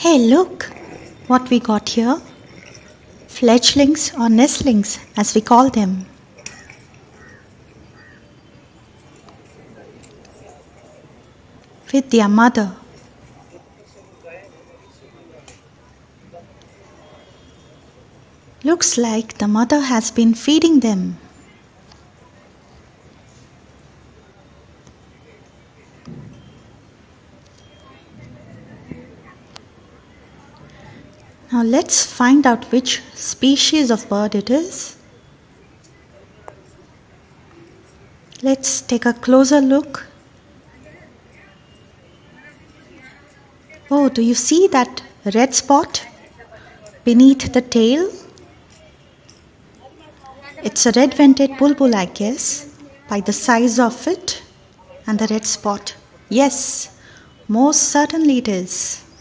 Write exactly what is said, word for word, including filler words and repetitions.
Hey, look what we got here. Fledglings or nestlings, as we call them. With their mother. Looks like the mother has been feeding them. Now let's find out which species of bird it is. Let's take a closer look. Oh, do you see that red spot beneath the tail? It's a red-vented bulbul, I guess, by the size of it and the red spot. Yes, most certainly it is.